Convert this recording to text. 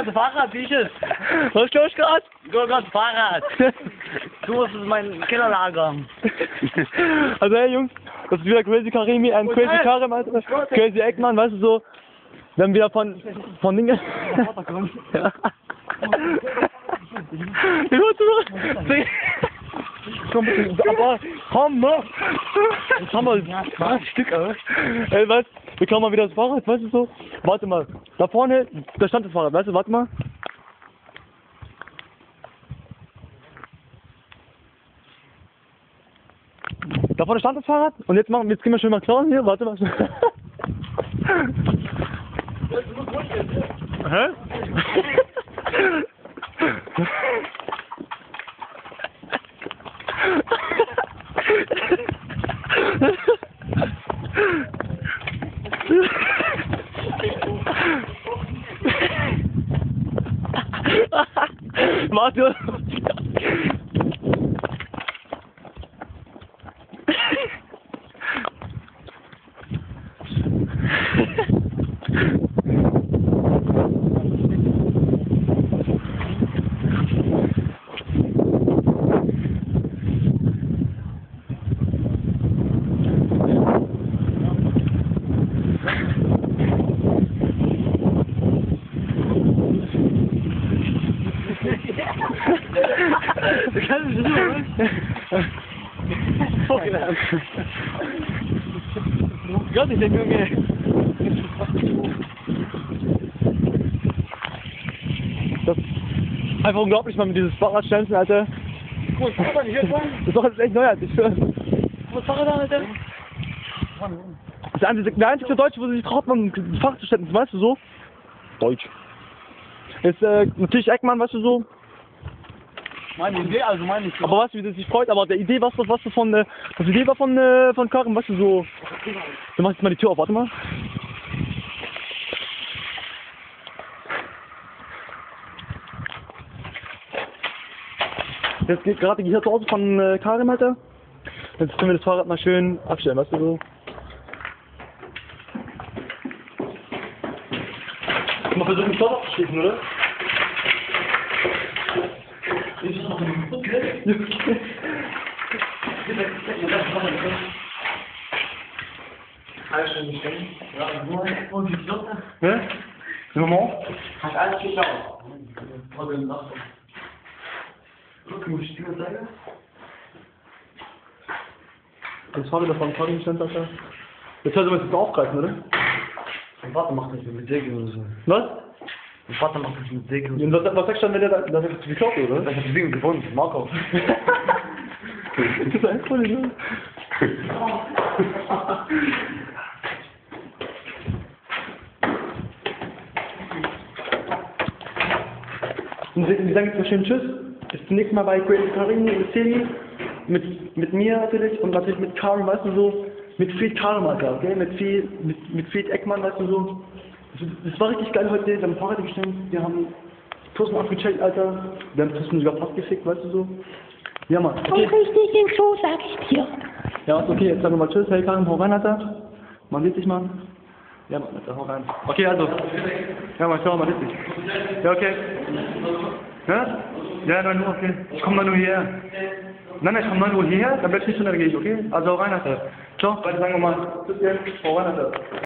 gerade Fahrrad, wie ich es. Was ist los gerade? Ich guck gerade Fahrrad. Du, das ist mein Kinderlager. Also hey Jungs, das ist wieder Crazy Karimi, Crazy Karim, Alter. Crazy Eggman, weißt du so. Wir haben wieder von Dingen. Ja. Komm bitte, aber komm noch! Jetzt haben wir ein Stück, ey, weißt du, wir klauen mal wieder das Fahrrad, weißt du so? Warte mal, da vorne, da stand das Fahrrad, weißt du, warte mal. Da vorne stand das Fahrrad und jetzt gehen wir schön mal klauen hier, warte mal. Hä? Warte. Du kannst mich so, oder? Gott, ich denke, Junge. Das ist einfach unglaublich, man mit dieses Fahrrad schnellsten, Alter. Guck mal, Fahrrad nicht jetzt, Mann. Das Fahrrad ist echt neu, Alter. Ich schwör. Was Fahrrad da, Alter? Das ist der einzige Deutsche, wo sich traut, man das Fahrrad zu stellen, weißt du so? Deutsch. Ist natürlich Eggman, weißt du so? Meine Idee, also meine ich. Aber weißt du, wie das sich freut, aber der Idee, das Idee war von Karim, weißt du so. Du machst jetzt mal die Tür auf, warte mal. Jetzt geht gerade hier zu Hause von Karim, Alter. Jetzt können wir das Fahrrad mal schön abstellen, weißt du so. Mal versuchen, den Stop abzuschließen, oder? Ich noch ein okay. Und die Flotte? Ja? Moment. Hast alles geklaut. Guck, muss ich dir sagen? Das Fahrrad davon Karim stand, Alter. Jetzt sollte man es jetzt aufgreifen, oder? Mein Vater macht das mit Säge oder so. Was? Mein Vater macht das mit Säge. Und was sagst du dann, wenn der das geklaut wird, oder? Ich hab die Dinge gewonnen, Marco. Das ist einfach voll, ne? Und wir sagen jetzt mal schön Tschüss. Bis zum nächsten Mal bei Crazy Karim in der Serie. Mit mir natürlich und natürlich mit Karim, weißt du so. Mit Fried Karim, Alter, okay? Mit Fried Eggman, weißt du so. Das war richtig geil heute. Wir haben Fahrrad gestellt. Wir haben Tussen abgecheckt, Alter. Wir haben Tussen sogar fast gefickt, weißt du so. Ja, Mann. Okay. Und richtig im Show, sag ich dir. Ja, was, okay, jetzt sagen wir mal Tschüss, hey Karim, hau rein, Alter. Man sieht sich, Mann. Ja, Mann, Alter, hau rein. Okay, also. Ja, Mann, schau mal, man sieht sich. Ja, okay. Ja? Ja, 9 Uhr, okay. Ich komm 9 Uhr hierher. Nein, ich komm 9 Uhr hierher, dann bleib ich nicht schon, dann gehe ich, okay? Also hau rein, Alter. Ciao, weiter sagen wir mal. Tschüss, hau rein, Alter.